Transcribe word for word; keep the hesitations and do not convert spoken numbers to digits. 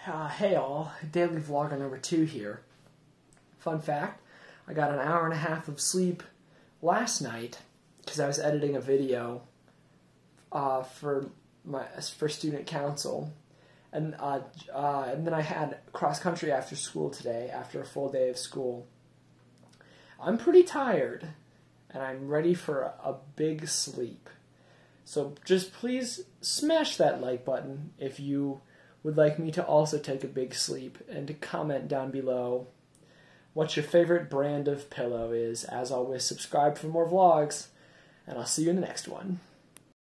Uh, hey all, daily vlogger number two here. Fun fact, I got an hour and a half of sleep last night because I was editing a video uh, for my for student council, and uh, uh, and then I had cross country after school today after a full day of school. I'm pretty tired, and I'm ready for a, a big sleep. So just please smash that like button if you would like me to also take a big sleep, and to comment down below what your favorite brand of pillow is. As always, subscribe for more vlogs, and I'll see you in the next one.